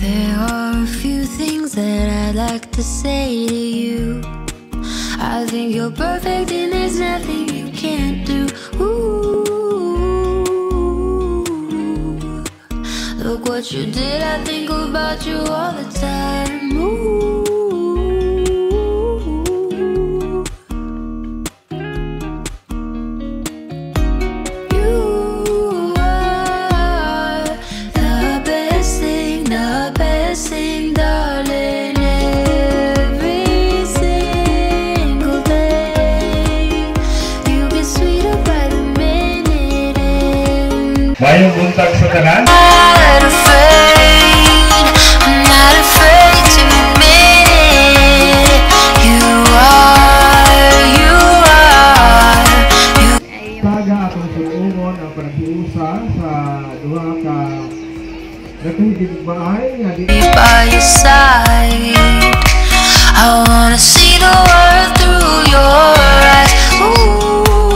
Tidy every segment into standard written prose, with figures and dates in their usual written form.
There are a few things that I'd like to say to you. I think you're perfect and there's nothing you can't do. Ooh, look what you did, I think about you all the time. Ooh. Mayong buntag sa tanan. Taga atong sulungon ang paghiusa sa duha ka natubig bahay nga di by your side. I wanna see the world through your eyes. Ooh.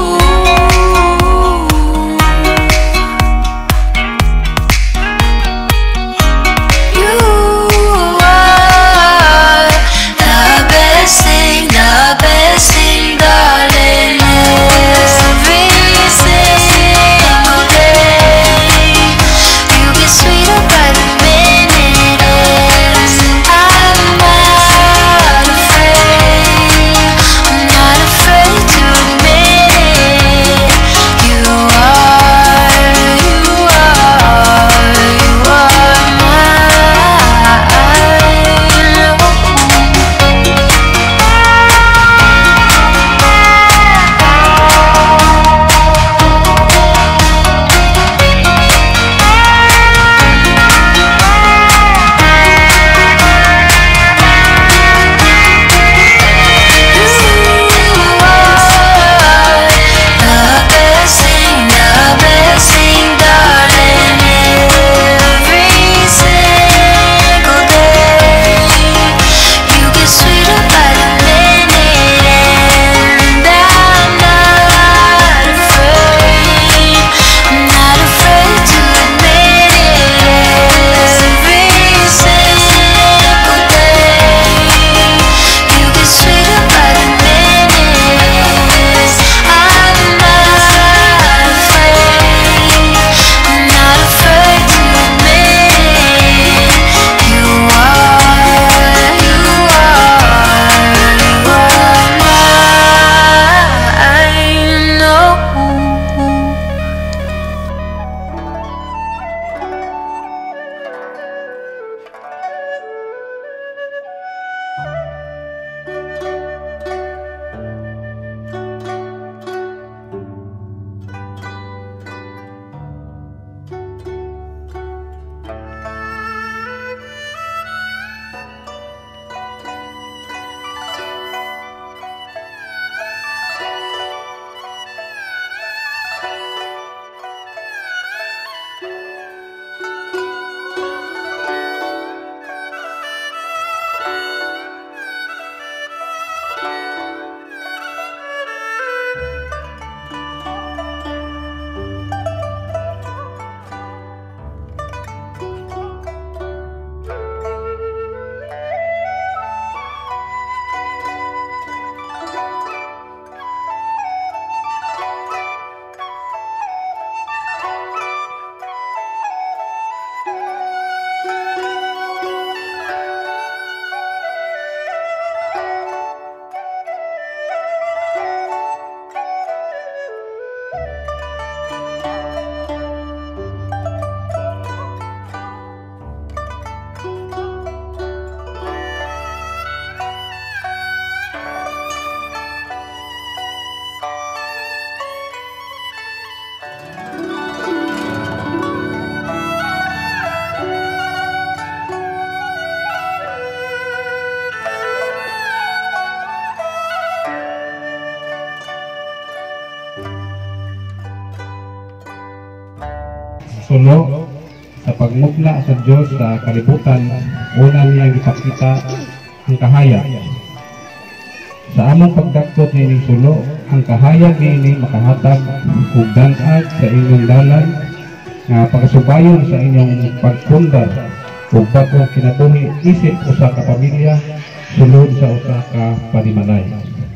Sulo sa pagmugna sa Diyos sa kalibutan, una niyang ipakita ang kahaya. Sa among pagdaktot nining sulo, ang kahayag niini makahatag ug danag sa inyong dalan nga pagasubayon sa inyong pagpundar ug bag-ong kinabuhi isip usa ka pamilya sulod sa usa ka panimalay.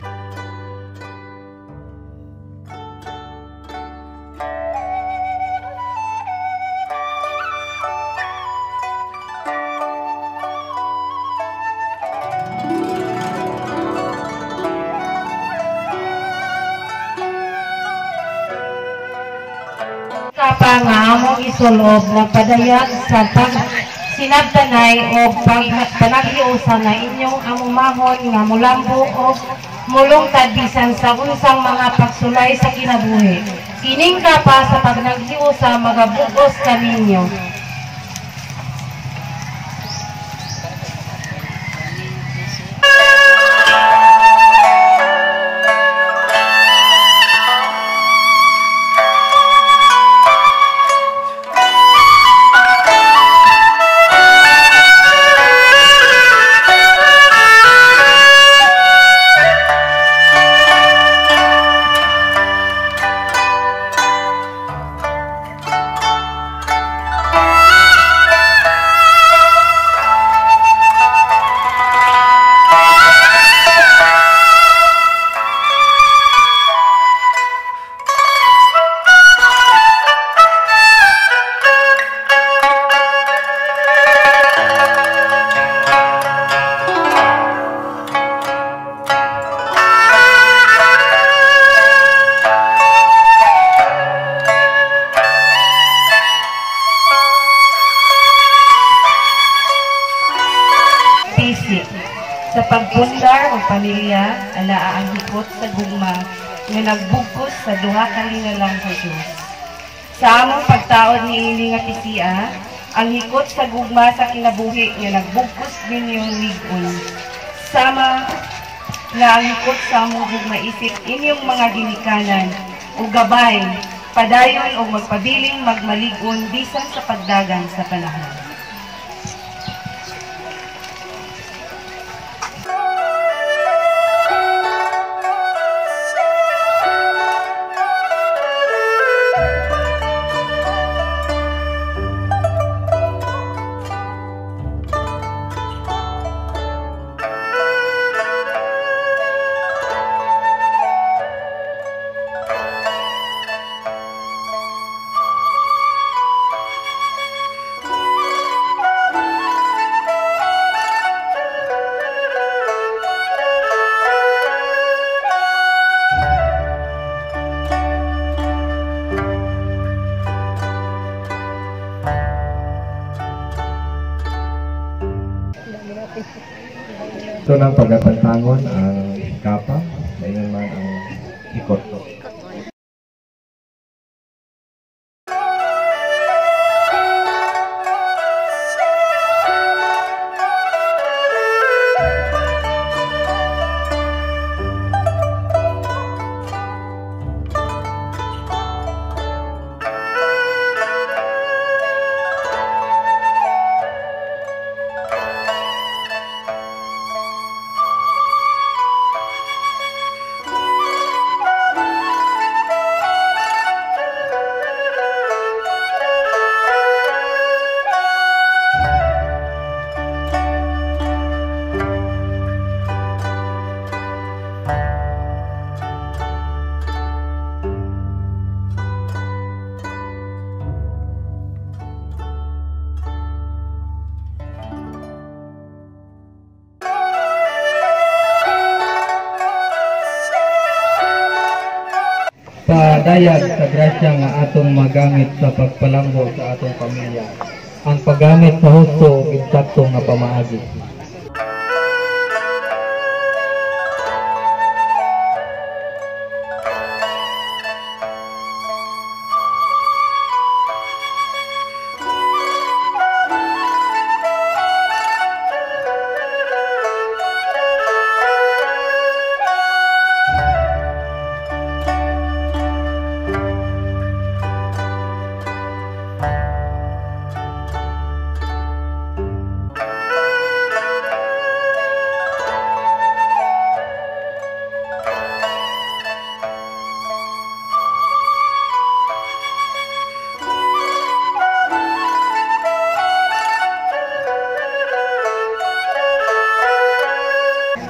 Kapa nga among isulob nagpadayag sa sinabtanay o panaghiusa na inyong amumahon nga mulambo o mulungtad bisan sa unsang mga pagsulay sa kinabuhi. Kining kapa sa pagnaghiusa magabugos kaninyo. Sa pagpundar o pamilya, alaa ang hikot sa gugma nga nagbugkos sa duha ka linalang sa Diyos. Sa among pagtaod ni ini nga tisiya, ang hikot sa gugma sa kinabuhi nga nagbugkos ninyong ligon. Sama nga ang hikot sa among gugma isip inyong mga ginikanan o gabay, padayon o magpabiling magmaligon bisan sa pagdagan sa panahon. Ito ng pagkapantangon ang kapa, dayon man ang ikot. Padayag sa grasya nga atong magamit sa pagpalambo sa atong pamilya. Ang paggamit sa husto ug insakto nga pamaagi.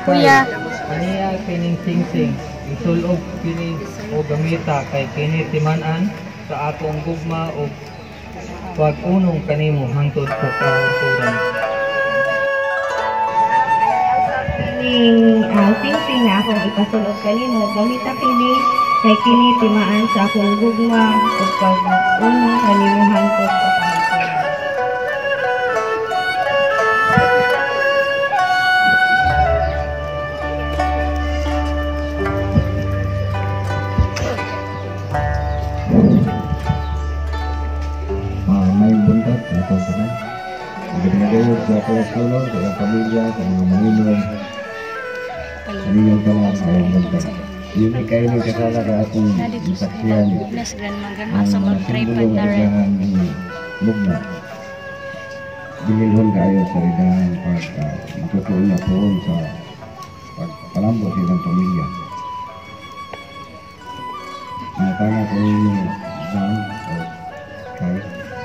Kuya. Aniya kining singsing, isulob kini o gamita kay kini timan-an sa atong gugma o pag-unong kanimo hangtod sa kauturan. Kining singsing na akong ipasulod kanimo, gamita kini kay kini timaan sa akong gugma ug pag-unong kanimo hangtod sa kauturan. May buntat, ito sa na. Magandang sa kolesterol, sa iyong pamilya, sa mga manginom. Manginom ka lang sa iyong buntat. Yung ikaw yung kasala ka atong saksiyan. Ang mga simbolo ng igahan ng mugna. Bililhon kayo sa ridahan pag matutuon na poon sa pagpalambot ng pamilya. Natanga ko yung isang o kaya.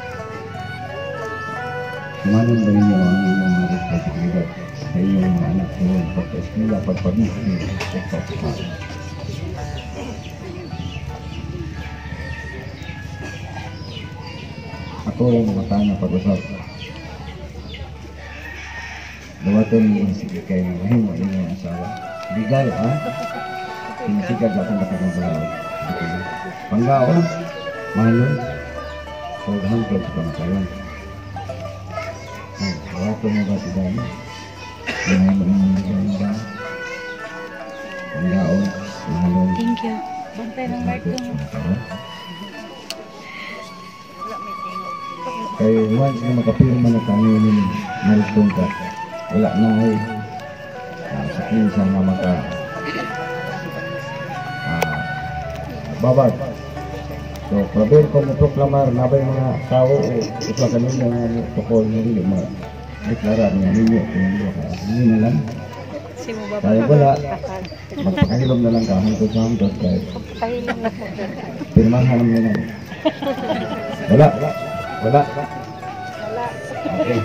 Sumanon ba ninyo ang inyong mga responsibilidad sa inyong mga anak noon pagka-eskwela, pagpag-isip, pagpapasal. Ako ang matang na pag-usap. Dawaton niyo sige kayo ng mahimo inyong asawa. Legal, ha? Sinisigad ako nakakang palawan. Panggaon, mahalon, pag-hangtod sa pangkalan. Dawaton mo ba si Dami? May mga ba? Panggaon, mahalon. Thank you. Bantay ng mic ko. Kaya once na makapirma na kami ng milestone ka, wala na ay sa kinsa nga maka babad. So, praber ko mo proklamar na ba yung mga tao o isa kanina nga tukol na rin yung deklarar nga ninyo kung hindi ka. Hindi na lang. Kaya wala, magpakahilom na lang ka hangtod sa hangtod kahit pirmahan naman na. Wala. Okay.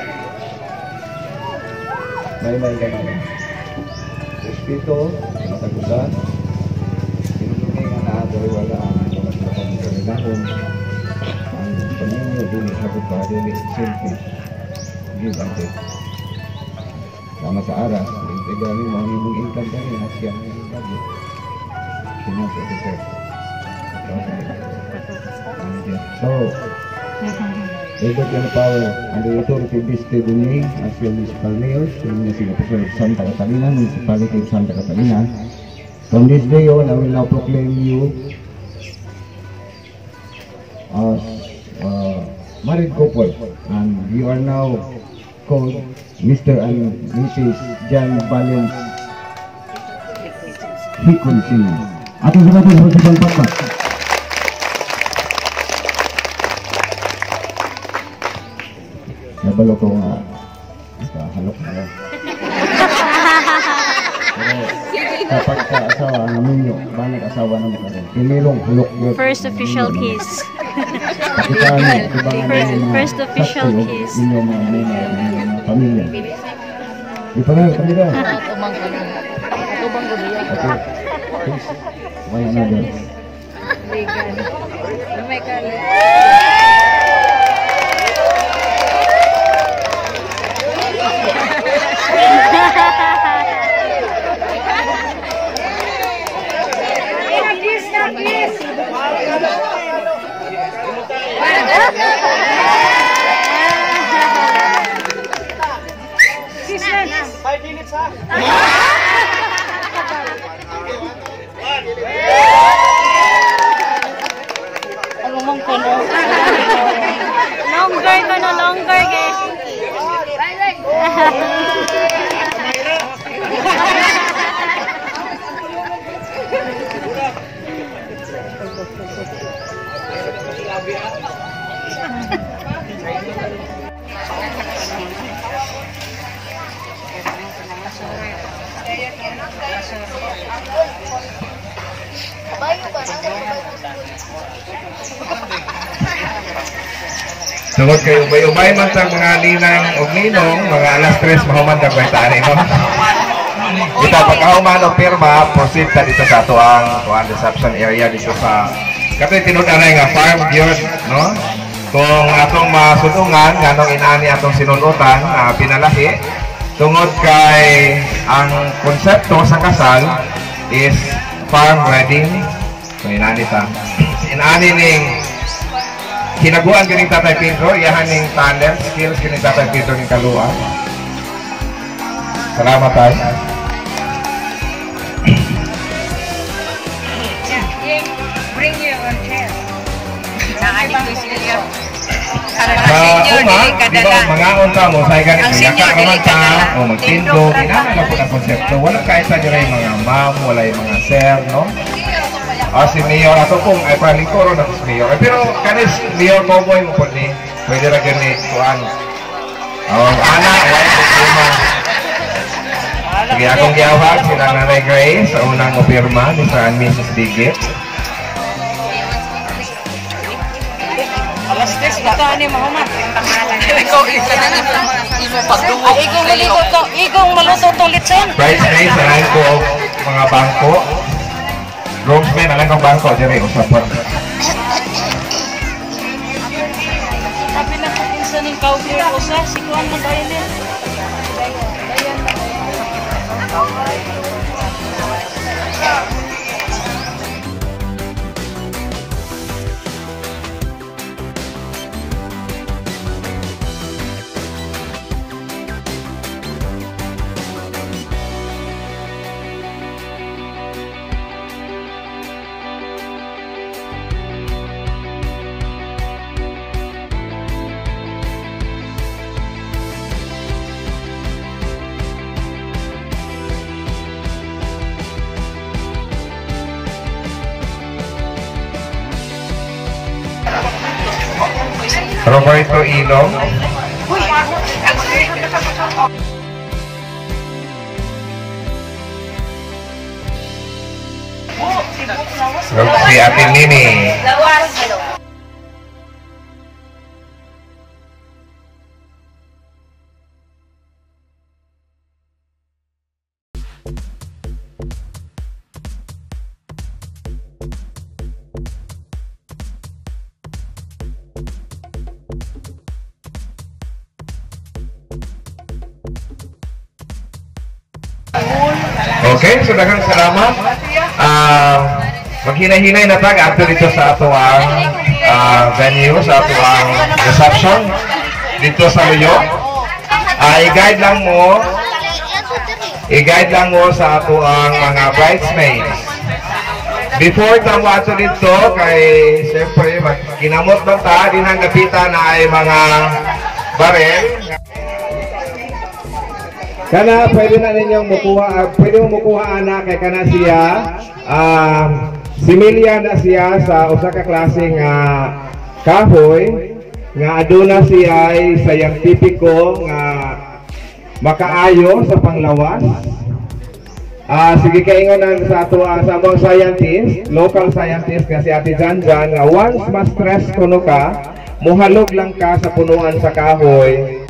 May ganun. Respeto, matagutan. Sinunungin nga na ato wala ang pagkakang kanilahon. Ang paninyo din sabot pa din simple. Give and take. Sama sa aras, integrali mo ang imong income ka rin, asya ang imong budget. Financial reserve. So, Edward Yan Power, and the authority vested in me as your municipal mayor, yung Singapore of Santa Catalina, Municipality of Santa Catalina. From this day on, I will now proclaim you as married couple, and you are now called Mr. and Mrs. Jan Valens Hikonsing. Atong sabaton sa pagpapag. Nabalo ko nga halok na lang. Pero kapag ka-asawa ang aminyo, banag asawa na makaroon. Pinilong halok yun. First official kiss. First official kiss. Inyong mga pamilya. Di pa nga, pamilya. Okay. Please, one another. Longer guys. Tungod kayo umay-umay man sa mga ninang o ninong, mga alas 3 mahuman na kwenta no? Dito, pagkahuman o pirma, proceed ta dito sa ato ang reception area dito sa kato'y tinudanay nga farm yard, no? Kung atong masudungan, ganong inani atong sinunutan, pinalahi, tungod kay ang konsepto sa kasal is farm wedding. So inani ta. Inani ning hinaguan kining Tatay Pedro, iyahan ning talent, skills kining Tatay Pedro ning kaluan. Salamat tayo. Bring your own chair. Di ba, mga unta mo, sa ganit, yaka naman ta, o magtindog, inana lang po na konsepto. Wala kahit sa dira yung mga ma'am, wala yung mga sir, no? Si Mayor, ato pong, ay palingkoro na si Mayor. Pero kanis, Mayor Cowboy mo po ni, pwede na ganit, kuhan. Ana, sige, akong giyawag sila Nanay Grace sa unang opirma ni Sir and Mrs. Digit. Alas 3 ito ani mahuma. Igong maluto tong litson. Bridesmaids, alam ko mga bangko. Groomsmen, alam kong bangko. Diri, usapan. Sabi na kung pinsan ng cowboy ko sa sikuan mo tayo niya. Roberto Ilong. Si Ate Nini. Okay, so daghang salamat. Maghinay-hinay na tag after dito sa ato ang venue, sa ato ang reception dito sa Luyo. I-guide lang mo sa ato ang mga bridesmaids. Before tamo ato dito, kay siyempre kinamot lang ta, dinang napita na ay mga barel. Kana pwede na ninyong mukuha, pwede mo mukuha anak kay kana siya similya na siya sa usa ka klaseng kahoy nga aduna siya ay scientifico nga makaayo sa panglawas. Sige kaingon sa ato sa mga scientist, local scientist nga si Ate Janjan nga once ma-stress kuno ka, muhalog lang ka sa punuan sa kahoy.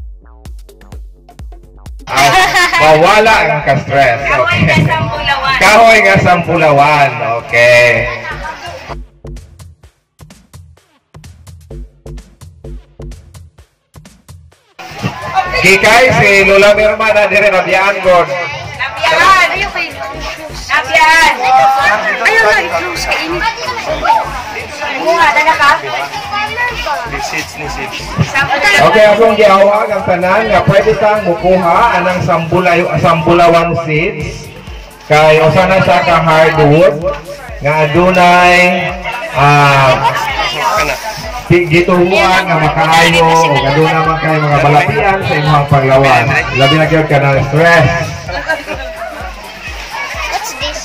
Mawala ang ka-stress. Okay. Kahoy nga sampulawan. Okay. Kikay si Lola Mirma na dire nabiyaan god. Nabiyaan! Nabiyaan! Ayaw na, i-close ka ini. Bunga, dala ka? Okay, akong giawag ang tanan nga pwede kang mukuha anang sambulawang seeds kay usa na sa ka hardwood nga adunay gituhuan nga makaayo o aduna man kay mga balapian sa imong paglawan. Labi na gyud ka ng stress. What's this?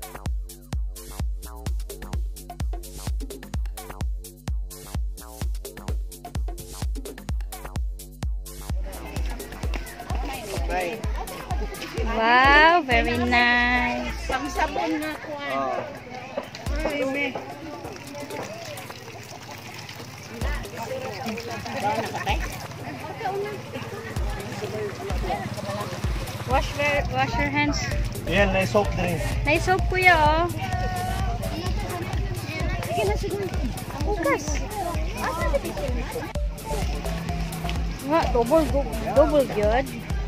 Wow, very nice. Pangsabon nga ko. Ay, me. Wash your hands. Yan, na soap drink. Nice soap, kuya, oh. Sige na, sige. Bukas. Nga, double good.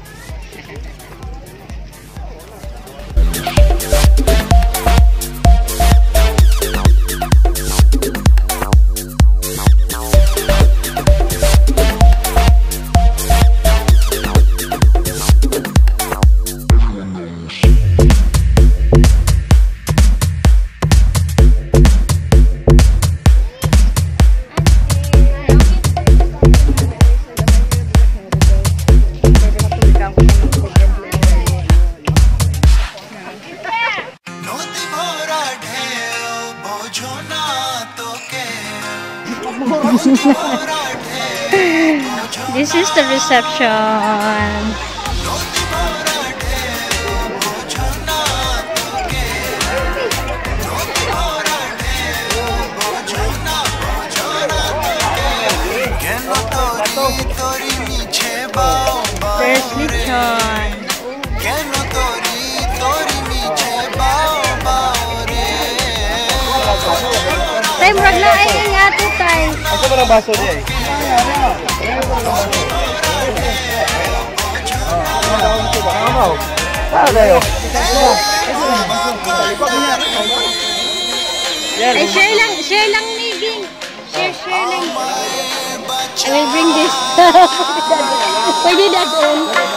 This is the reception. There's lechon. Tay, murag laing ang ato, tay. Ako ba ng baso niya eh? Ay, share lang niging. Share lang. I will bring this. Pwede dadon.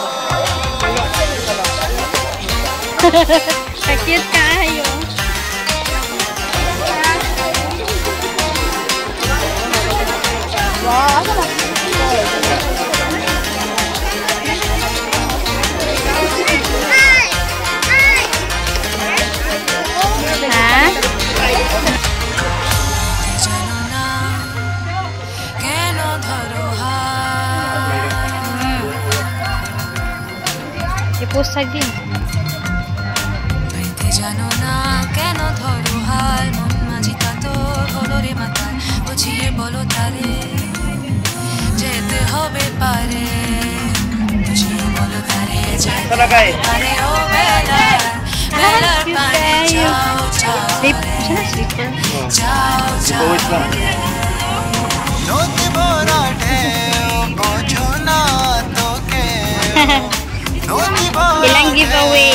Cute kayo. Wow, post lagi. Talagay. Sleep. Siya na sleeper. Bawis lang. Ilang giveaway.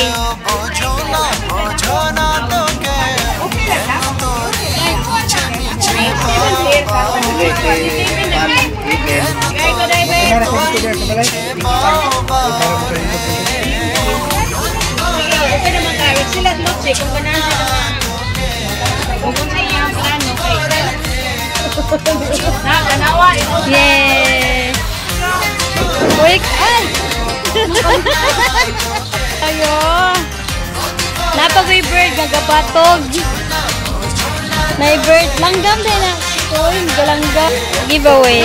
Yay! Quick! Ay! Ayo! Napag-may bird, nagabatog. May bird. Langgam din na. Uy, galanggam. Giveaway.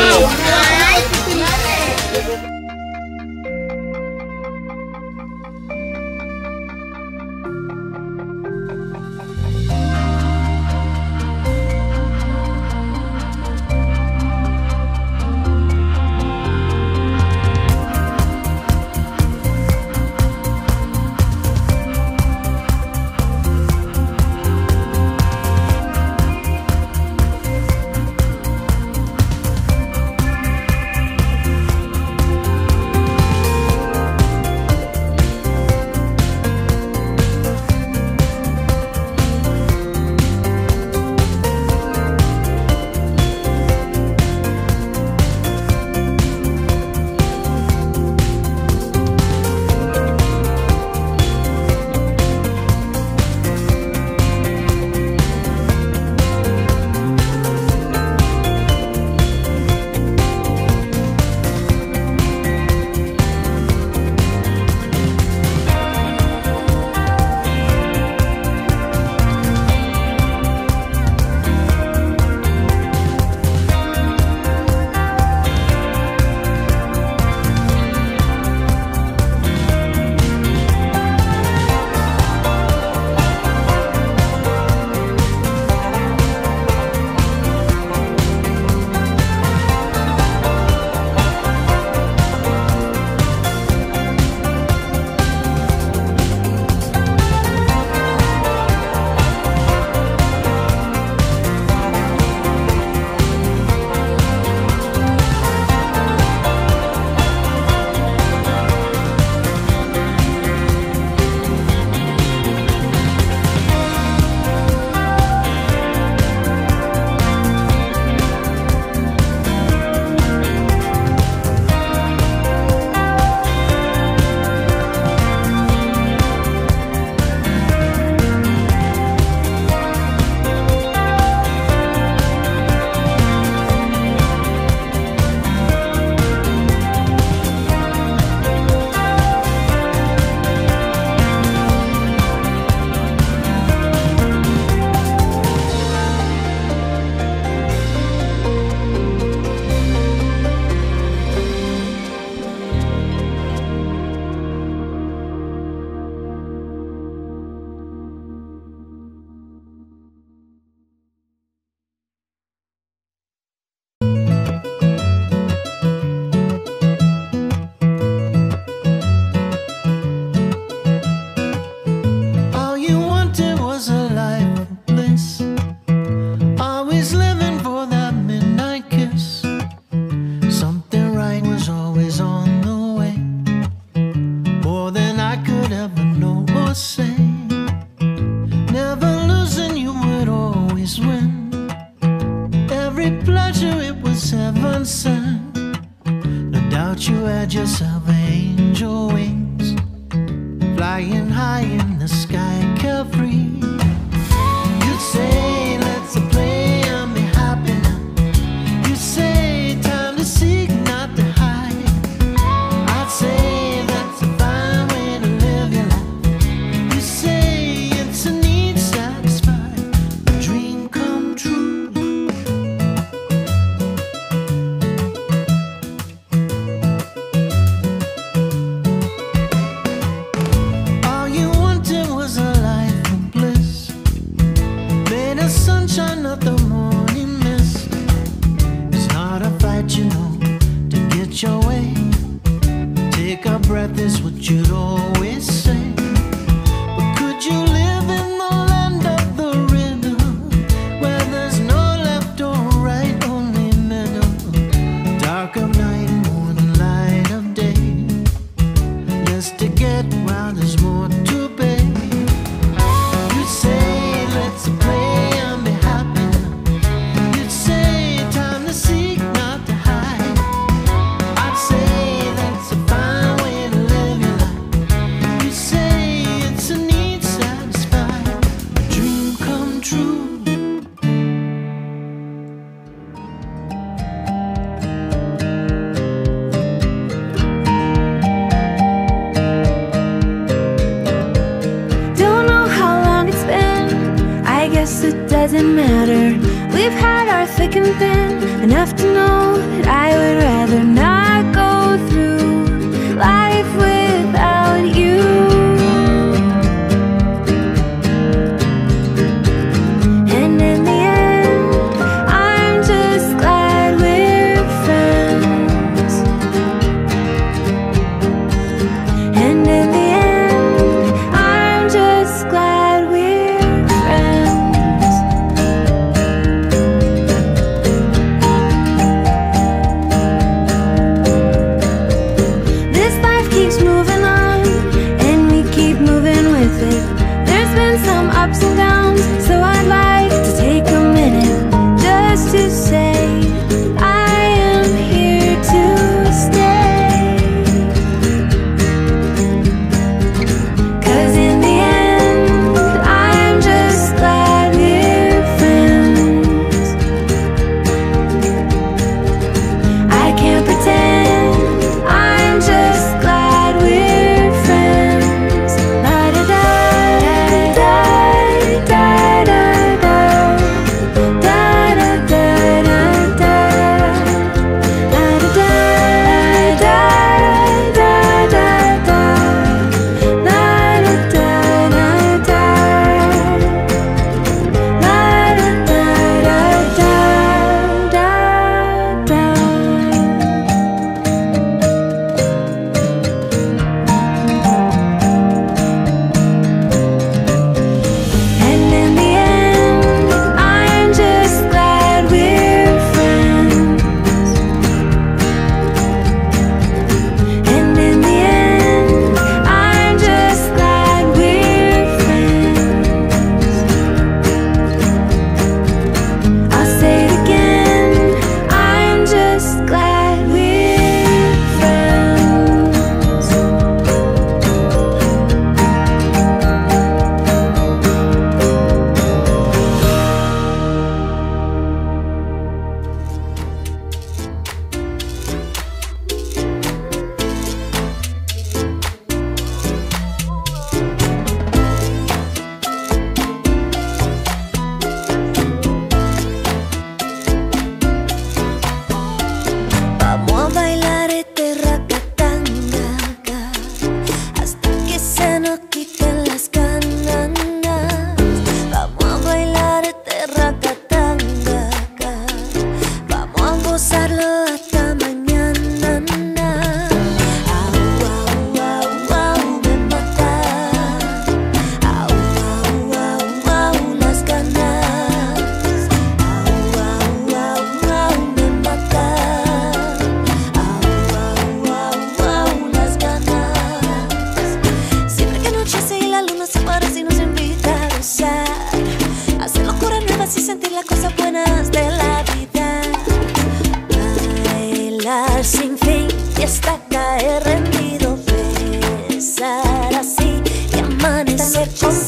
my breath is what you'd always say. But could you live in the land of the riddle, where there's no left or right, only middle? Dark of night, more than light of day. Yes, to get wild there's more to pay. You'd say, let's play and be happy. You'd say, time to seek, not to hide. I'd say, that's a fine way to live your life. You'd say, it's a need satisfied, a dream come true. Don't know how long it's been, I guess it doesn't matter. We've had our thick and thin, enough to know that I would rather not go through life without you. And in the end, I'm just glad we're friends. And in the end, I'm just glad we're friends. This life keeps moving on, and we keep moving with it. There's been some ups and downs, so I'd like to take a minute just to say I am here to stay. 'Cause in the end, I'm just glad we're friends. I can't pretend, I'm just glad we're friends. La da da da da da da da da da da da. La da da da da da da. La da da da da. La da da da da da. And in the end, I'm just glad we're friends. And in the end, I'm just glad we're friends. I'll say it again, I'm just glad we're friends. Vamos a bailar este racatanga hasta que se nos quiten las ganas. Vamos a bailar este racatanga, vamos a gozarlo hasta mañana. Au, au, au, au, me mata. Au, au, au, au, las ganas. Au, au, au, au, me mata. Las ganas. Siempre que anochece y la luna se aparece y nos invita a gozar, hacer locuras nuevas y sentir las cosas buenas de la vida. Bailar sin fin y hasta caer rendido, besar así y amanecer con